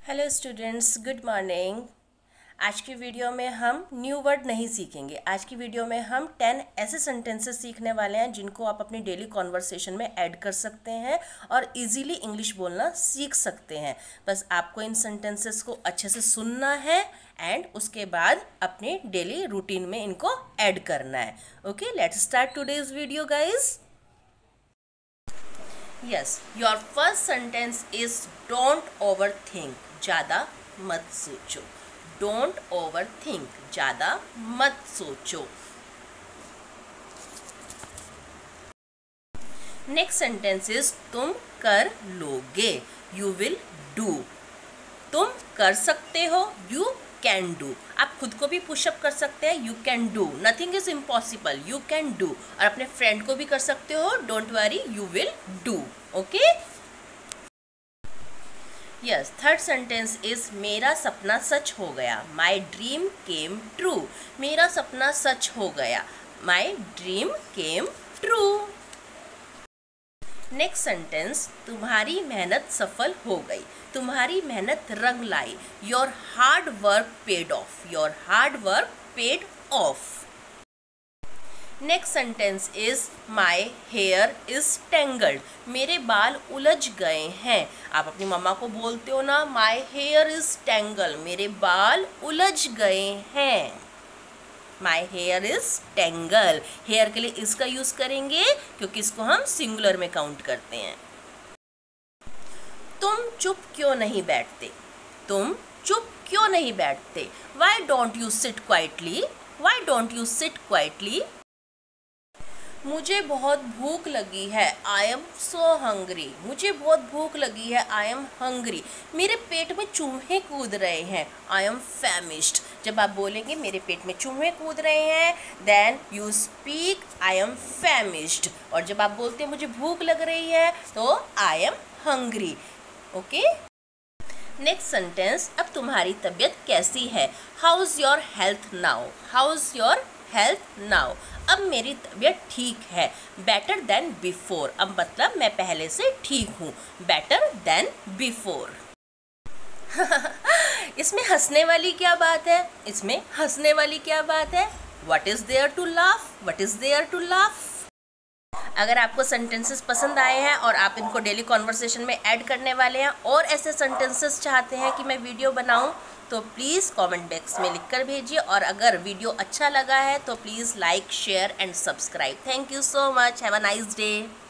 Hello students, good morning. आज की video में हम न्यू वर्ड नहीं सीखेंगे। आज की वीडियो में हम 10 ऐसे सेंटेंसेस सीखने वाले हैं जिनको आप अपनी डेली कॉन्वर्सेशन में ऐड कर सकते हैं और इजीली इंग्लिश बोलना सीख सकते हैं। बस आपको इन सेंटेंसेस को अच्छे से सुनना है एंड उसके बाद अपने डेली रूटीन में इनको ऐड करना है। Okay, let's start today's video guys. Yes, your first sentence is don't overthink. ज़्यादा मत सोचो। डोंट ओवर थिंक, ज़्यादा मत सोचो। नेक्स्ट सेंटेंस इज तुम कर लोगे। You will do. तुम कर सकते हो, यू कैन डू। आप खुद को भी पुशअप कर सकते हैं, you can do. Nothing is impossible, you can do. और अपने फ्रेंड को भी कर सकते हो, don't worry, you will do. Okay, yes. Third sentence is मेरा सपना सच हो गया। My dream came true. मेरा सपना सच हो गया। My dream came true. Next sentence, तुम्हारी मेहनत सफल हो गई। तुम्हारी मेहनत रंग लाई। Your hard work paid off. Your hard work paid of. Next sentence is my hair is tangled. मेरे बाल उलझ गए हैं। आप अपनी मम्मा को बोलते हो ना, माई हेयर इज टेंगल, मेरे बाल उलझ गए हैं। My hair is tangle. Hair के लिए इसका यूज करेंगे क्योंकि इसको हम सिंगुलर में काउंट करते हैं। तुम चुप क्यों नहीं बैठते। तुम चुप क्यों नहीं बैठते। Why don't you sit quietly. Why don't you sit quietly. मुझे बहुत भूख लगी है। I am so hungry. मुझे बहुत भूख लगी है। I am hungry. मेरे पेट में चूहे कूद रहे हैं। I am famished. जब आप बोलेंगे मेरे पेट में चूहे कूद रहे हैं, then you speak I am famished. और जब आप बोलते हैं मुझे भूख लग रही है, तो I am hungry. Okay, next sentence, अब तुम्हारी तबीयत कैसी है। How is your health now. How is your health now. अब मेरी तबीयत ठीक है। Better than before. अब मतलब मैं पहले से ठीक हूँ। Better than before. इसमें हंसने वाली क्या बात है। इसमें हंसने वाली क्या बात है। What is there to laugh. What is there to laugh. अगर आपको सेंटेंसेस पसंद आए हैं और आप इनको डेली कॉन्वर्सेशन में ऐड करने वाले हैं और ऐसे सेंटेंसेस चाहते हैं कि मैं वीडियो बनाऊं, तो प्लीज़ कमेंट बॉक्स में लिखकर भेजिए। और अगर वीडियो अच्छा लगा है तो please like, share and subscribe. Thank you so much. Have a nice day.